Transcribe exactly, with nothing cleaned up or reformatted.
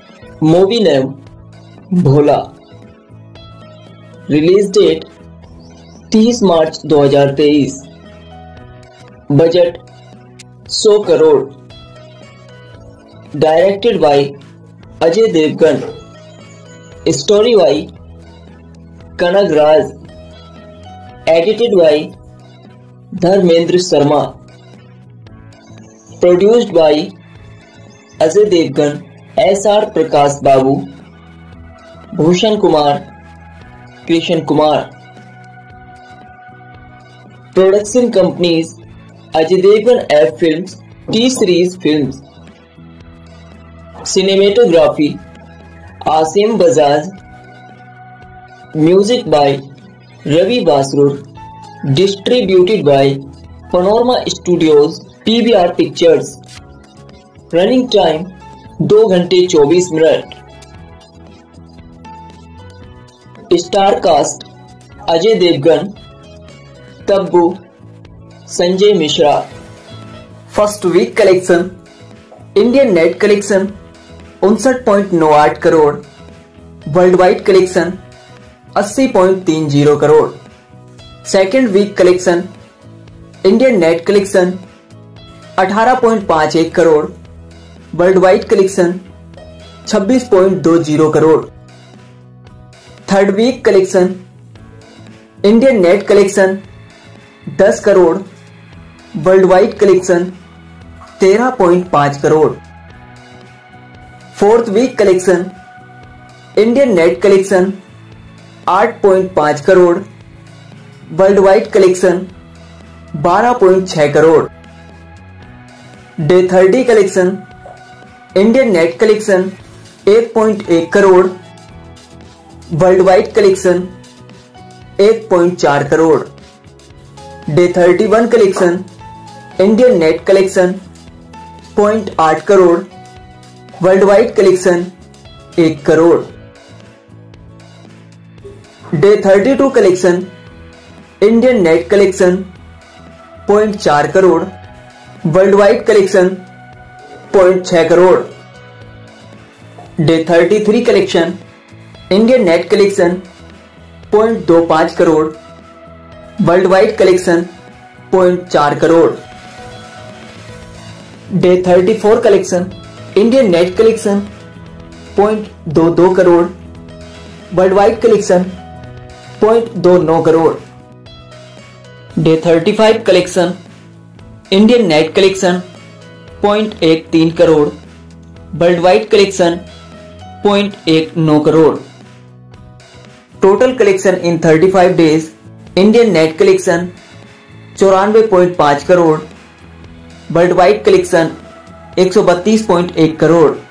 Movie name Bholaa. Release date तीस मार्च दो हज़ार तेईस। बजट सौ crore. Directed by Ajay Devgn. Story by Kanak Raj. Edited by Dharmendra Sharma. Produced by Ajay Devgn, S R Prakash Babu, Bhushan Kumar, Krishan Kumar. Production companies Ajay Devgn F Films, T Series Films. Cinematography Aseem Bajaj. Music by Ravi Basrur. Distributed by Panorama Studios, PVR Pictures. Running time दो घंटे चौबीस minute. Star cast Ajay Devgn, Tabu, Sanjay Mishra. First week collection Indian net collection उनसठ point नौ आठ crore. Worldwide collection अस्सी point तीन zero crore. Second week collection Indian net collection अठारह point पाँच एक करोड़। वर्ल्ड वाइड कलेक्शन छब्बीस पॉइंट दो zero crore. Third week collection Indian net collection दस करोड़। वर्ल्ड वाइड कलेक्शन तेरह पॉइंट पाँच crore. Fourth week collection Indian net collection आठ पॉइंट पाँच करोड़। वर्ल्ड वाइड कलेक्शन बारह पॉइंट छह crore. Day thirty collection Indian net collection एक पॉइंट एक करोड़। वर्ल्ड वाइड कलेक्शन एक पॉइंट चार crore. Day thirty one collection Indian net collection point आठ करोड़। वर्ल्ड वाइड कलेक्शन एक crore. Day thirty two collection Indian net collection point चार crore. Worldwide collection point छह crore. Day thirty three collection Indian net collection point दो पाँच crore. Worldwide collection point चार crore. Day thirty four collection Indian net collection point दो दो crore. Worldwide collection point दो नौ crore. Day thirty five collection Indian net collection point एक तीन crore. Worldwide collection point एक नौ crore. Total collection in thirty five days Indian net collection चौरानवे point पाँच करोड़। वर्ल्ड वाइड कलेक्शन एक सौ बत्तीस पॉइंट एक करोड़।